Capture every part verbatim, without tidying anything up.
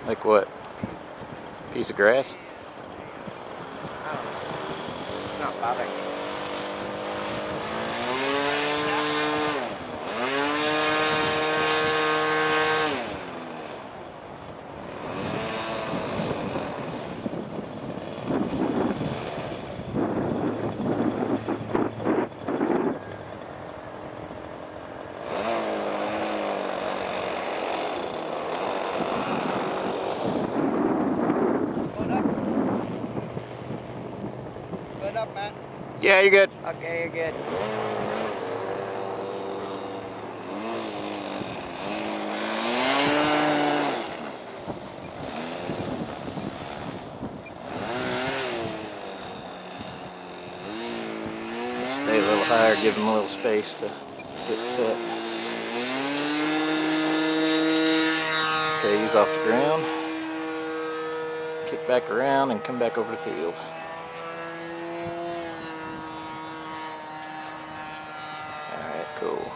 Like what? Piece of grass? I don't know. It's not bothering me. Good up, Matt. Yeah, you're good. Okay, you're good. Stay a little higher, give him a little space to get set. Okay, he's off the ground. Kick back around and come back over the field. Alright, cool.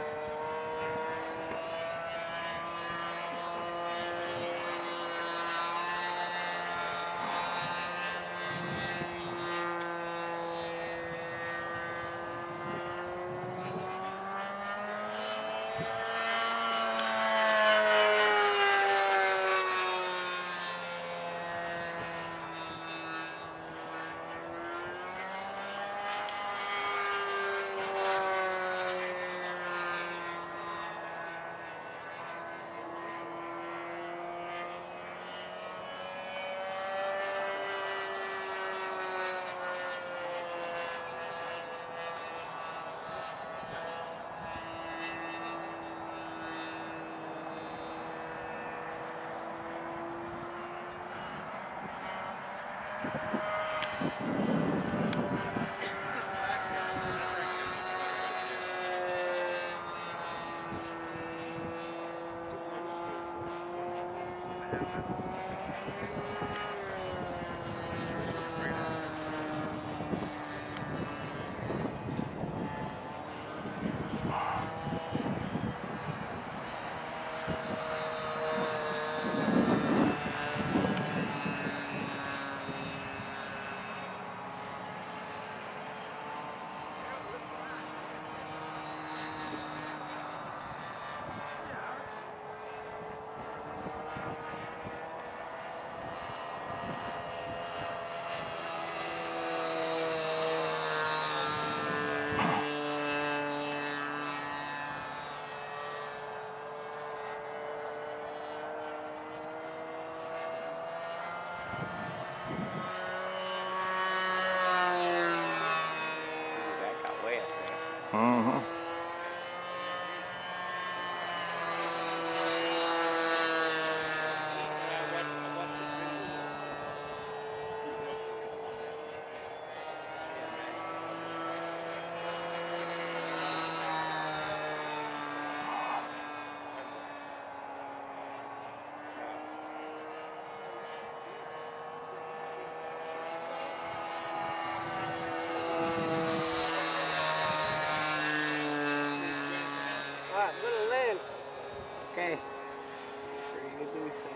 Mm-hmm. Alright, I'm gonna land. Okay. Free to do so.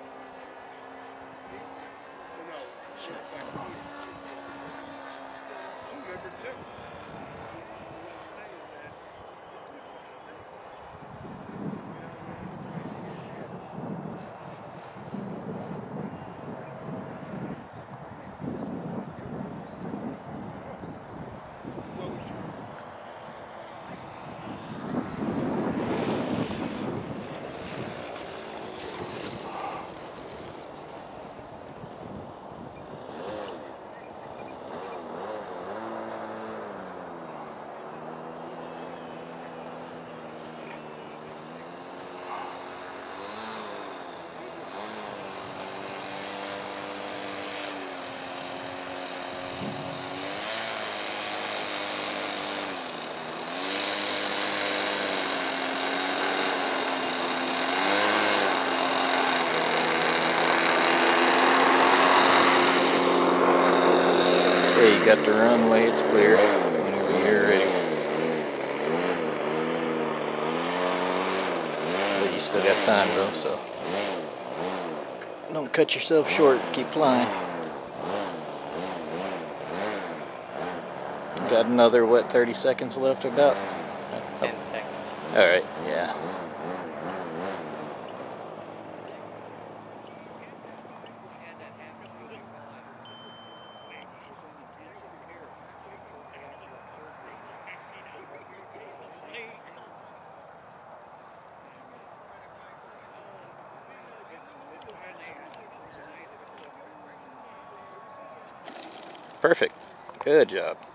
Okay, you got the runway, it's clear. Whenever you're ready. But you still got time though, so. Don't cut yourself short. Keep flying. Got another, what, thirty seconds left about? ten seconds. Alright, yeah. Perfect. Good job.